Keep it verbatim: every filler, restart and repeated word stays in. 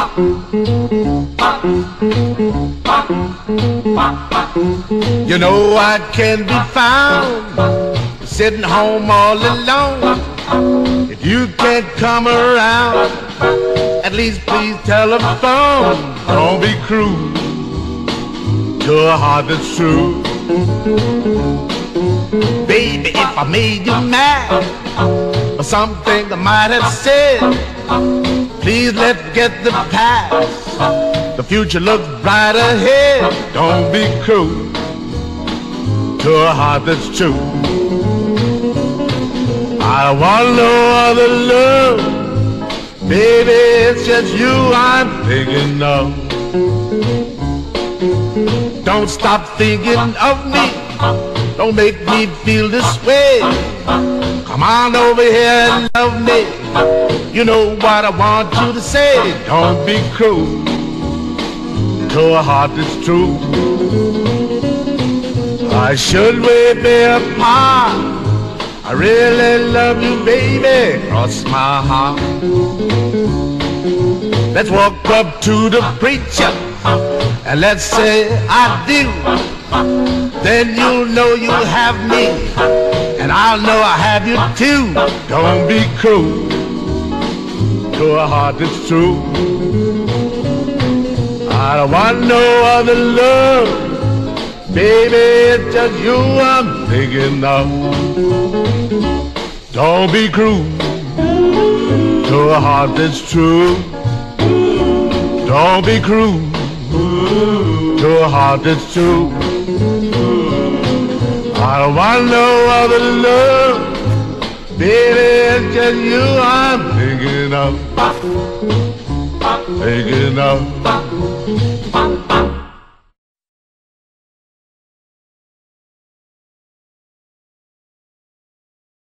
You know I can be found sitting home all alone. If you can't come around, at least please telephone. Don't be cruel to a heart that's true. Baby, if I made you mad or something I might have said, please let's get the past. The future looks bright ahead. Don't be cruel to a heart that's true. I want no other love, baby, it's just you I'm thinking of. Don't stop thinking of me, don't make me feel this way. Come on over here and love me. You know what I want you to say. Don't be cruel to a heart that's true. I should we be apart, I really love you, baby, cross my heart. Let's walk up to the preacher and let's say I do. Then you'll know you have me, and I'll know I have you too. Don't be cruel to a heart that's true. I don't want no other love, baby, it's just you I'm thinking of. Don't be cruel to a heart that's true. Don't be cruel to a heart that's true. I don't want no other love, baby, it's just you I'm thinking of. Thinking of.